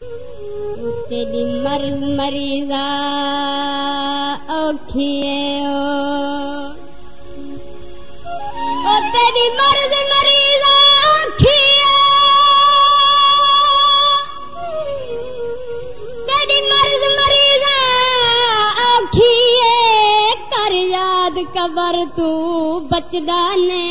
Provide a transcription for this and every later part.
तेरी मर्ज मरीजा औखिए ओ तेरी मर्ज मरीजा औखिए तेरी मर्ज मरीजा औखिए कर याद कबर तू बचदा ने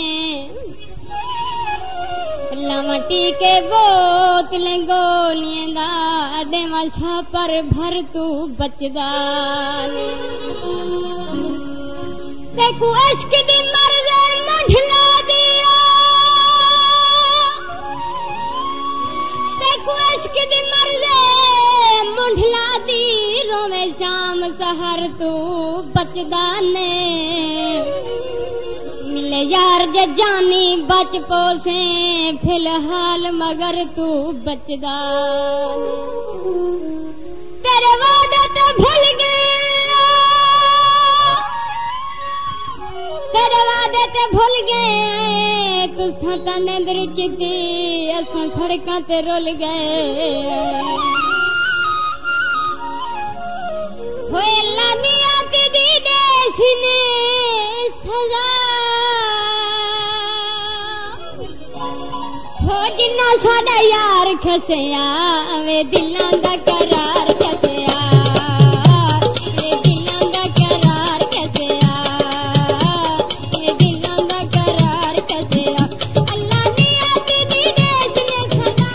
लमटी के बोतलें गोलियां दा देवा पर भर तू बचदा ने तेकू इश्क दी मर्ज़ मुंढला दिया तेकू इश्क दी मर्ज़ मुंढला दी रोवे शाम सहर तू बचदा ने मिले यार जे जानी बच पोसे फिलहाल मगर तू बचदा तेरे वादे तो भूल गए तेरे वादे ते भूल गए तुसां तां निंदर कीती असां सड़कां ते रुल गए होए लानिया ते दी देश ने सजा जिन्ना साडा यार खसिया वे दिलां दा करार खसिया वे दिलां दा करार खसिया वे दिलां दा करार खसिया अल्लाह ने आती दी देश ने सदा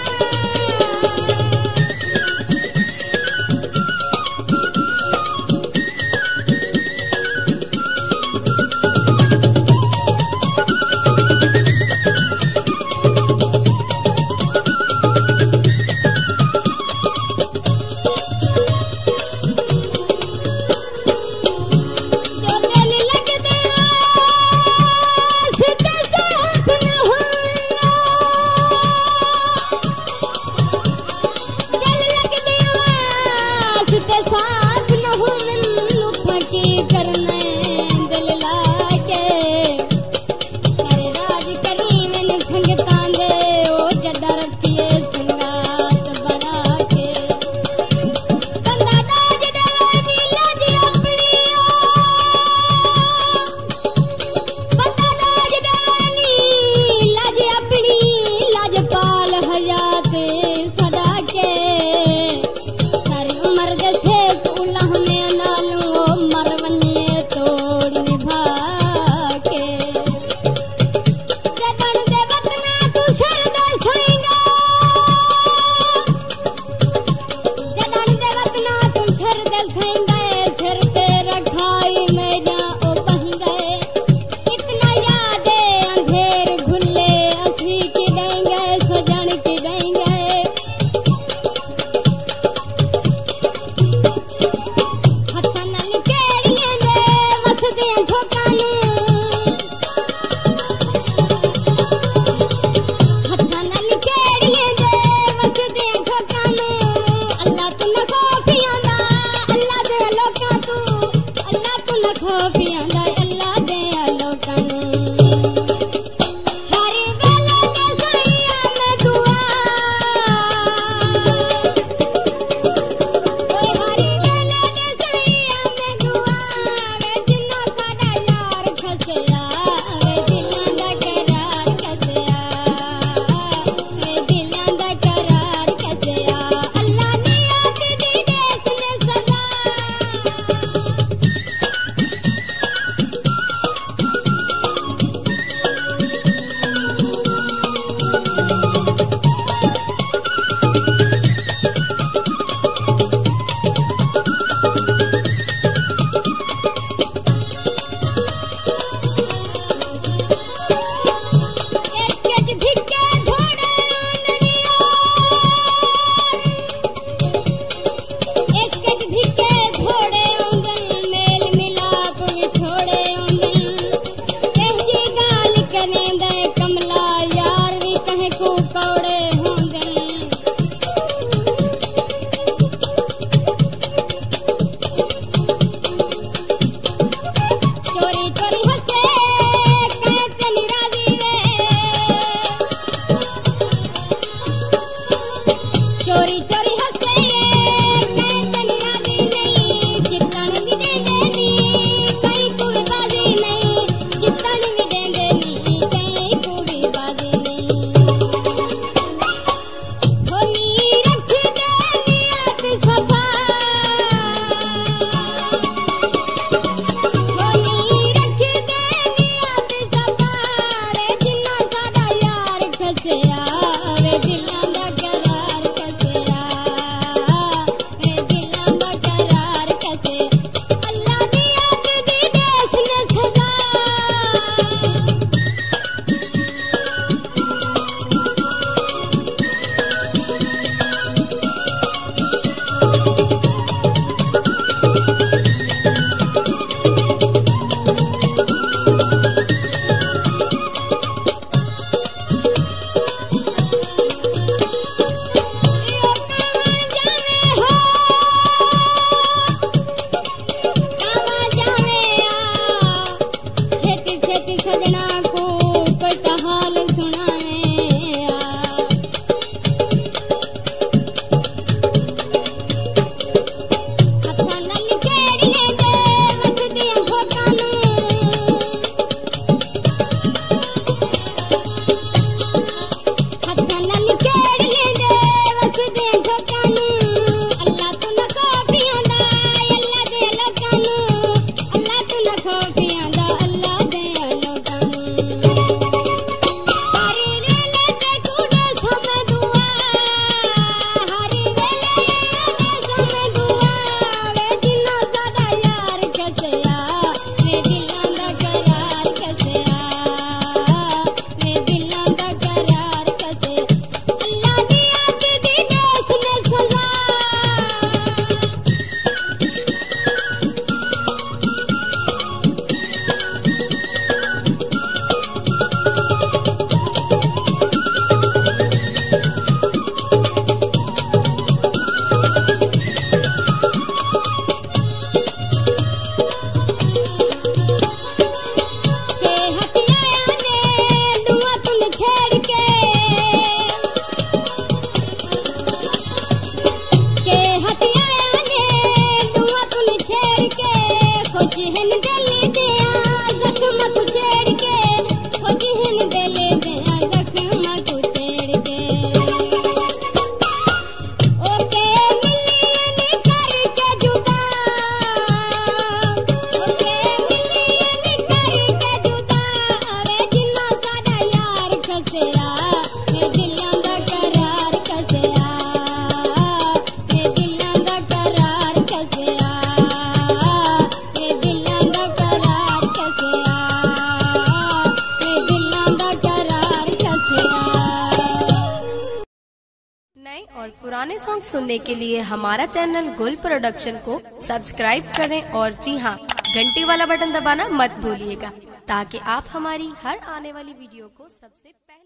नए और पुराने सॉन्ग सुनने के लिए हमारा चैनल गुल प्रोडक्शन को सब्सक्राइब करें और जी हाँ, घंटी वाला बटन दबाना मत भूलिएगा ताकि आप हमारी हर आने वाली वीडियो को सबसे पहले